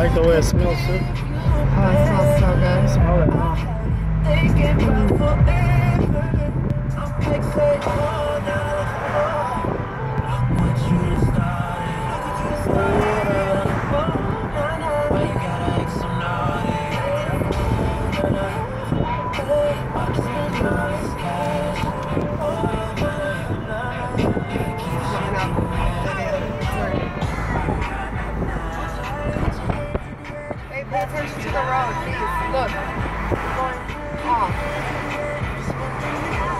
like the way it smells too. Oh, it smells so good. Smell it. Pay attention to the road, please. Look. Going off.